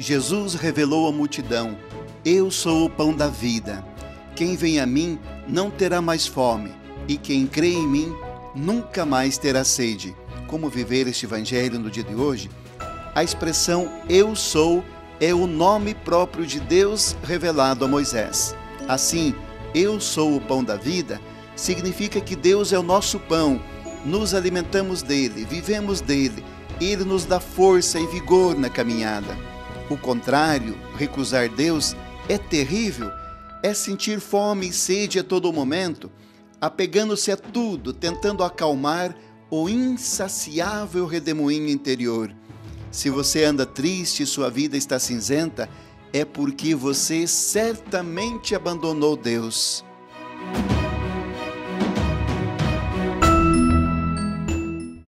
Jesus revelou à multidão: Eu sou o pão da vida. Quem vem a mim não terá mais fome, e quem crê em mim nunca mais terá sede. Como viver este evangelho no dia de hoje? A expressão Eu sou é o nome próprio de Deus revelado a Moisés. Assim, Eu sou o pão da vida significa que Deus é o nosso pão, nos alimentamos dele, vivemos dele, ele nos dá força e vigor na caminhada. O contrário, recusar Deus, é terrível, é sentir fome e sede a todo momento, apegando-se a tudo, tentando acalmar o insaciável redemoinho interior. Se você anda triste e sua vida está cinzenta, é porque você certamente abandonou Deus.